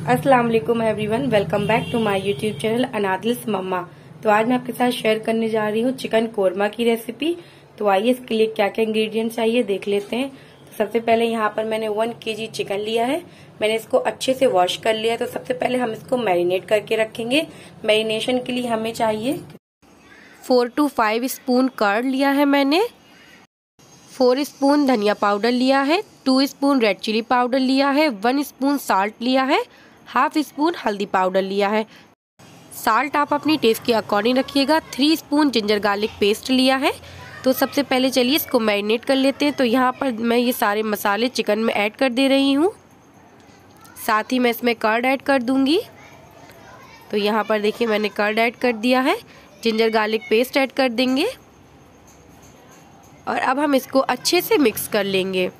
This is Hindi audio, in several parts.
अस्सलाम वालेकुम everyone, welcome back to my YouTube channel अनादिल्स मम्मा। तो आज मैं आपके साथ शेयर करने जा रही हूँ चिकन कोरमा की रेसिपी। तो आइए इसके लिए क्या क्या इंग्रेडिएंट्स चाहिए देख लेते हैं। तो सबसे पहले यहाँ पर मैंने 1 kg चिकन लिया है। मैंने इसको अच्छे से वॉश कर लिया है। तो सबसे पहले हम इसको मैरिनेट करके रखेंगे। मैरिनेशन के लिए हमें चाहिए 4 to 5 स्पून कर्ड लिया है मैंने, 4 स्पून धनिया पाउडर लिया है, 2 स्पून रेड चिली पाउडर लिया है, 1 स्पून साल्ट लिया है, हाफ स्पून हल्दी पाउडर लिया है। साल्ट आप अपनी टेस्ट के अकॉर्डिंग रखिएगा। 3 स्पून जिंजर गार्लिक पेस्ट लिया है। तो सबसे पहले चलिए इसको मैरिनेट कर लेते हैं। तो यहाँ पर मैं ये सारे मसाले चिकन में ऐड कर दे रही हूँ। साथ ही मैं इसमें कर्ड ऐड कर दूँगी। तो यहाँ पर देखिए मैंने कर्ड ऐड कर दिया है, जिंजर गार्लिक पेस्ट ऐड कर देंगे और अब हम इसको अच्छे से मिक्स कर लेंगे।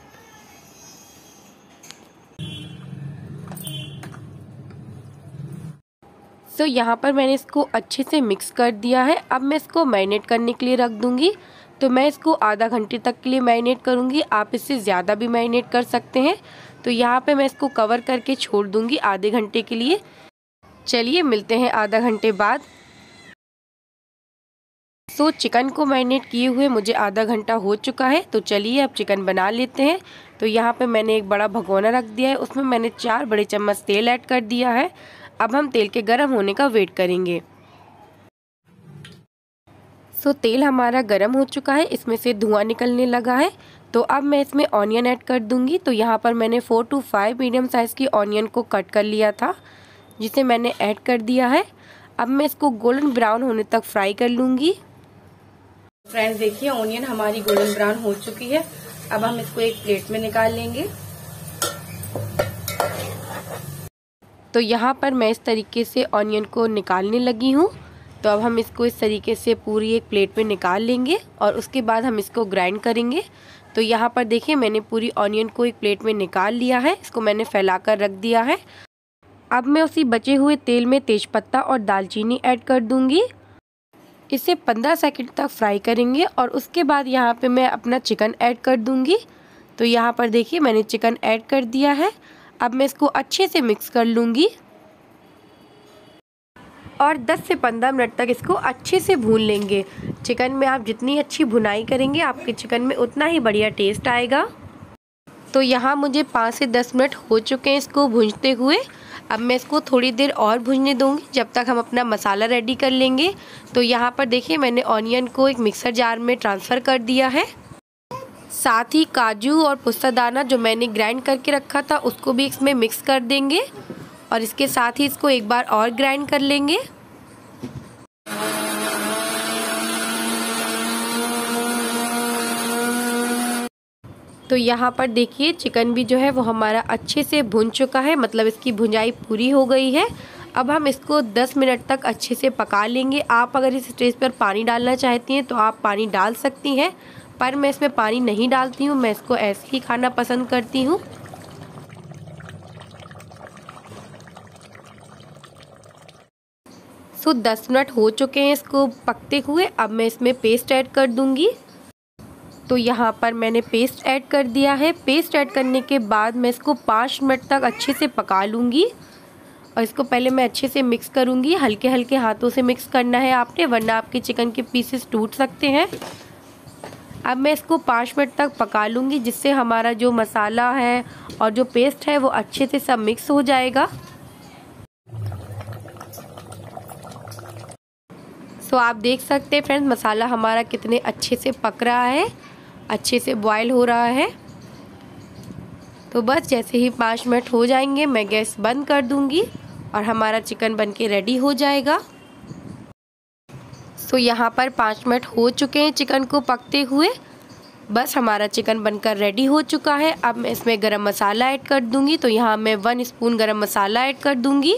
तो यहाँ पर मैंने इसको अच्छे से मिक्स कर दिया है। अब मैं इसको मैरिनेट करने के लिए रख दूँगी। तो मैं इसको आधा घंटे तक के लिए मैरिनेट करूँगी। आप इससे ज़्यादा भी मैरिनेट कर सकते हैं। तो यहाँ पे मैं इसको कवर करके छोड़ दूँगी आधे घंटे के लिए। चलिए मिलते हैं आधा घंटे बाद। तो चिकन को मैरिनेट किए हुए मुझे आधा घंटा हो चुका है। तो चलिए अब चिकन बना लेते हैं। तो यहाँ पे मैंने एक बड़ा भगोना रख दिया है, उसमें मैंने 4 बड़े चम्मच तेल ऐड कर दिया है। अब हम तेल के गर्म होने का वेट करेंगे। सो तेल हमारा गर्म हो चुका है, इसमें से धुआं निकलने लगा है। तो अब मैं इसमें ऑनियन ऐड कर दूंगी। तो यहाँ पर मैंने 4 to 5 मीडियम साइज़ की ऑनियन को कट कर लिया था, जिसे मैंने ऐड कर दिया है। अब मैं इसको गोल्डन ब्राउन होने तक फ्राई कर लूँगी। फ्रेंड्स देखिए ऑनियन हमारी गोल्डन ब्राउन हो चुकी है। अब हम इसको एक प्लेट में निकाल लेंगे। तो यहाँ पर मैं इस तरीके से ऑनियन को निकालने लगी हूँ। तो अब हम इसको इस तरीके से पूरी एक प्लेट में निकाल लेंगे और उसके बाद हम इसको ग्राइंड करेंगे। तो यहाँ पर देखिए मैंने पूरी ऑनियन को एक प्लेट में निकाल लिया है। इसको मैंने फैलाकर रख दिया है। अब मैं उसी बचे हुए तेल में तेजपत्ता और दालचीनी ऐड कर दूँगी। इसे 15 सेकंड तक फ्राई करेंगे और उसके बाद यहाँ पे मैं अपना चिकन ऐड कर दूँगी। तो यहाँ पर देखिए मैंने चिकन ऐड कर दिया है। अब मैं इसको अच्छे से मिक्स कर लूँगी और 10 से 15 मिनट तक इसको अच्छे से भून लेंगे। चिकन में आप जितनी अच्छी भुनाई करेंगे आपके चिकन में उतना ही बढ़िया टेस्ट आएगा। तो यहाँ मुझे 5 से 10 मिनट हो चुके हैं इसको भूनते हुए। अब मैं इसको थोड़ी देर और भूनने दूँगी जब तक हम अपना मसाला रेडी कर लेंगे। तो यहाँ पर देखिए मैंने ऑनियन को एक मिक्सर जार में ट्रांसफ़र कर दिया है। साथ ही काजू और पुस्तादाना जो मैंने ग्राइंड करके रखा था उसको भी इसमें मिक्स कर देंगे और इसके साथ ही इसको एक बार और ग्राइंड कर लेंगे। तो यहाँ पर देखिए चिकन भी जो है वो हमारा अच्छे से भुन चुका है, मतलब इसकी भुंजाई पूरी हो गई है। अब हम इसको 10 मिनट तक अच्छे से पका लेंगे। आप अगर इस स्टेज पर पानी डालना चाहती हैं तो आप पानी डाल सकती हैं, पर मैं इसमें पानी नहीं डालती हूँ। मैं इसको ऐसे ही खाना पसंद करती हूँ। सो 10 मिनट हो चुके हैं इसको पकते हुए। अब मैं इसमें पेस्ट ऐड कर दूँगी। तो यहाँ पर मैंने पेस्ट ऐड कर दिया है। पेस्ट ऐड करने के बाद मैं इसको 5 मिनट तक अच्छे से पका लूँगी और इसको पहले मैं अच्छे से मिक्स करूँगी। हल्के हल्के हाथों से मिक्स करना है आपने, वरना आपके चिकन के पीसेस टूट सकते हैं। अब मैं इसको 5 मिनट तक पका लूँगी, जिससे हमारा जो मसाला है और जो पेस्ट है वो अच्छे से सब मिक्स हो जाएगा। सो आप देख सकते हैं फ्रेंड्स मसाला हमारा कितने अच्छे से पक रहा है, अच्छे से बॉयल हो रहा है। तो बस जैसे ही 5 मिनट हो जाएंगे मैं गैस बंद कर दूँगी और हमारा चिकन बनके रेडी हो जाएगा। सो यहाँ पर 5 मिनट हो चुके हैं चिकन को पकते हुए। बस हमारा चिकन बनकर रेडी हो चुका है। अब मैं इसमें गरम मसाला ऐड कर दूँगी। तो यहाँ मैं 1 स्पून गरम मसाला ऐड कर दूँगी।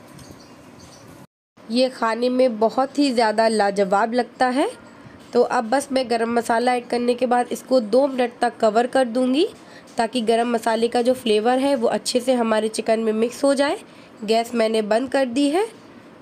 ये खाने में बहुत ही ज़्यादा लाजवाब लगता है। तो अब बस मैं गरम मसाला ऐड करने के बाद इसको 2 मिनट तक कवर कर दूँगी, ताकि गरम मसाले का जो फ्लेवर है वो अच्छे से हमारे चिकन में मिक्स हो जाए। गैस मैंने बंद कर दी है।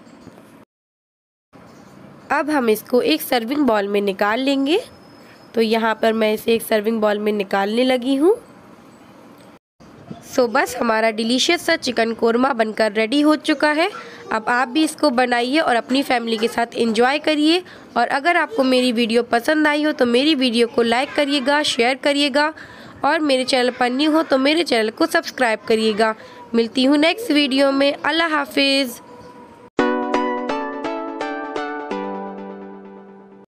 अब हम इसको एक सर्विंग बाउल में निकाल लेंगे। तो यहाँ पर मैं इसे एक सर्विंग बाउल में निकालने लगी हूँ। सो बस हमारा डिलीशियस सा चिकन कोरमा बनकर रेडी हो चुका है। अब आप भी इसको बनाइए और अपनी फैमिली के साथ एंजॉय करिए। और अगर आपको मेरी वीडियो पसंद आई हो तो मेरी वीडियो को लाइक करिएगा, शेयर करिएगा और मेरे चैनल पर न्यू हो तो मेरे चैनल को सब्सक्राइब करिएगा। मिलती हूँ नेक्स्ट वीडियो में। अल्लाह हाफिज़।